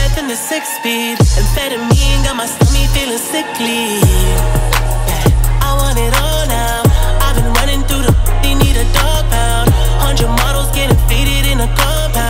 meth in the 6-speed. Amphetamine got my stomach feeling sickly. Yeah, I want it all now. I've been running through the they need a dog pound. 100 models getting faded in a compound.